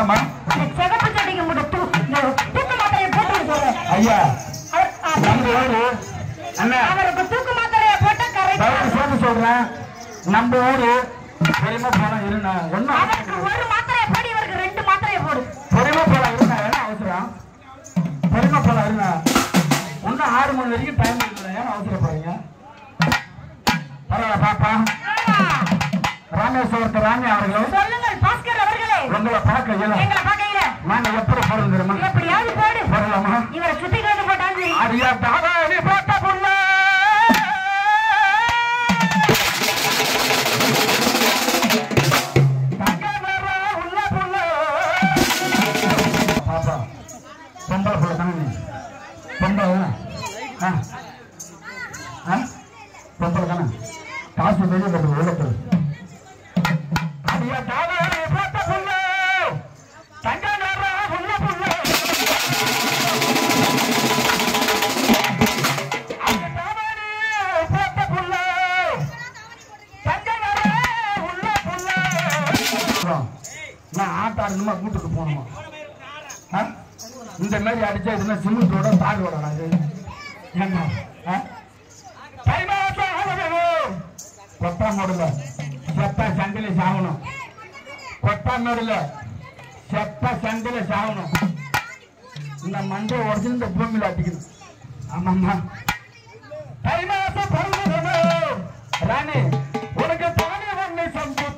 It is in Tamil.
என்னம்மா சிகப்பு சட்டைக்கு மட்டும் தூக்கு மாத்திரையை போட்டு ஐயா நம்ம ஊரு அண்ணா அவருக்கு தூக்கு மாத்திரையை போட்டா கரெக்ட் சேர்ந்து சொல்றேன். நம்ம ஊரு பெருமை போனா இருந்தா ஒன்னும் அவருக்கு ஒரு மாத்திரையை போடு, இவருக்கு 2 மாத்திரையை போடு. பெருமை போல இருந்தா என்ன அவசரம்? பெருமை போல இருந்தா இன்னும் 6 மணி வரைக்கும் டைம் இருக்குது. ஏன் அவசரப்படுறீங்க? பரவாயில்ல பாப்பா. ராமேஸ்வரத்து ராணி அவர்களே சொல்லுங்கள் பாஸ்கர் அவர்களே. உங்களை பார்க்க இயல எங்களை பார்க்கல. நாங்க எப்படி போறது தெரியுமா? எப்படியாவது போடு. போடலாமா? இவரை சுத்தி கொண்டு போட்டாங்க. அடியா தாதாடி போட்ட புள்ள உள்ள புள்ள பாப்பா பொம்பளை புள்ள தானே நீ? பொம்பளை பொம்பளை தானே? காசு வெளியே போட்டு உள்ளது அடியா தாதாடி போட்ட புள்ள தங்க உள்ள புள்ள நான் ஆட்டாருமா கூட்டுக்கு போகணுமா? இந்த மாதிரி அடிச்சா இதுனா சிமெண்டோட தாகோட என்ன கொட்டாமோடுல செப்ப சந்தில சாகணும். கொட்டாமோடுல செப்ப சந்தில சாகணும். இந்த மண்டை உடச்சு இந்த பூமியில அடிக்கணும். ஆமாம்மா தை மாசம் பிறந்தது ராணி உனக்கு தானே ஒண்ணு சம்பு